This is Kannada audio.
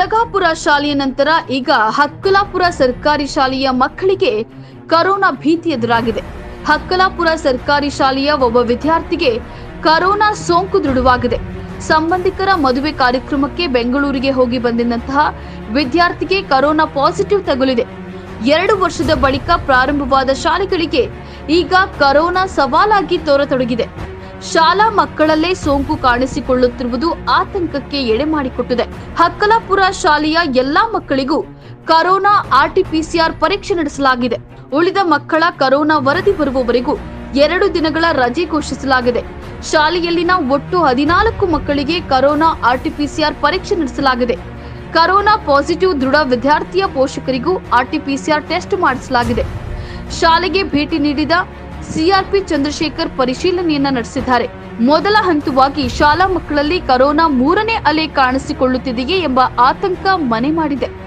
ಕೊಡಗಾಪುರ ಶಾಲೆಯ ನಂತರ ಈಗ ಹಕ್ಕಲಾಪುರ ಸರ್ಕಾರಿ ಶಾಲೆಯ ಮಕ್ಕಳಿಗೆ ಕರೋನಾ ಭೀತಿ ಎದುರಾಗಿದೆ. ಹಕ್ಕಲಾಪುರ ಸರ್ಕಾರಿ ಶಾಲೆಯ ಒಬ್ಬ ವಿದ್ಯಾರ್ಥಿಗೆ ಕರೋನಾ ಸೋಂಕು ದೃಢವಾಗಿದೆ. ಸಂಬಂಧಿಕರ ಮದುವೆ ಕಾರ್ಯಕ್ರಮಕ್ಕೆ ಬೆಂಗಳೂರಿಗೆ ಹೋಗಿ ಬಂದಿದ್ದಂತಹ ವಿದ್ಯಾರ್ಥಿಗೆ ಕರೋನಾ ಪಾಸಿಟಿವ್ ತಗುಲಿದೆ. 2 ವರ್ಷದ ಬಳಿಕ ಪ್ರಾರಂಭವಾದ ಶಾಲೆಗಳಿಗೆ ಈಗ ಕರೋನಾ ಸವಾಲಾಗಿ ತೋರತೊಡಗಿದೆ. ಶಾಲಾ ಮಕ್ಕಳಲ್ಲೇ ಸೋಂಕು ಕಾಣಿಸಿಕೊಳ್ಳುತ್ತಿರುವುದು ಆತಂಕಕ್ಕೆ ಎಡೆ ಮಾಡಿಕೊಟ್ಟಿದೆ. ಹಕ್ಕಲಾಪುರ ಶಾಲೆಯ ಎಲ್ಲಾ ಮಕ್ಕಳಿಗೂ ಕರೋನಾ RT-PCR ಪರೀಕ್ಷೆ ನಡೆಸಲಾಗಿದೆ. ಉಳಿದ ಮಕ್ಕಳ ಕರೋನಾ ವರದಿ ಬರುವವರೆಗೂ 2 ದಿನಗಳ ರಜೆ ಘೋಷಿಸಲಾಗಿದೆ. ಶಾಲೆಯಲ್ಲಿನ ಒಟ್ಟು 14 ಮಕ್ಕಳಿಗೆ ಕರೋನಾ RT-PCR ಪರೀಕ್ಷೆ ನಡೆಸಲಾಗಿದೆ. ಕರೋನಾ ಪಾಸಿಟಿವ್ ದೃಢ ವಿದ್ಯಾರ್ಥಿಯ ಪೋಷಕರಿಗೂ RT-PCR ಟೆಸ್ಟ್ ಮಾಡಿಸಲಾಗಿದೆ. ಶಾಲೆಗೆ ಭೇಟಿ ನೀಡಿದ CRP ಚಂದ್ರಶೇಖರ್ ಪರಿಶೀಲನೆಯನ್ನ ನಡೆಸಿದ್ದಾರೆ. ಮೊದಲ ಹಂತವಾಗಿ ಶಾಲಾ ಮಕ್ಕಳಲ್ಲಿ ಕರೋನಾ 3ನೇ ಅಲೆ ಕಾಣಿಸಿಕೊಳ್ಳುತ್ತಿದೆಯೇ ಎಂಬ ಆತಂಕ ಮನೆ ಮಾಡಿದೆ.